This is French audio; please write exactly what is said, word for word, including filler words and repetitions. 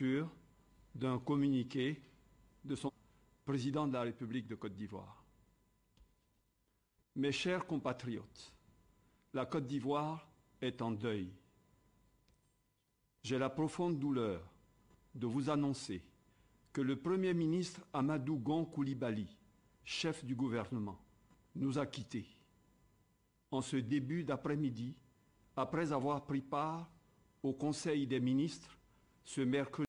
lecture d'un communiqué de son président de la République de Côte d'Ivoire. Mes chers compatriotes, la Côte d'Ivoire est en deuil. J'ai la profonde douleur de vous annoncer que le Premier ministre Amadou Gon Coulibaly, chef du gouvernement, nous a quittés en ce début d'après-midi, après avoir pris part au Conseil des ministres ce mercredi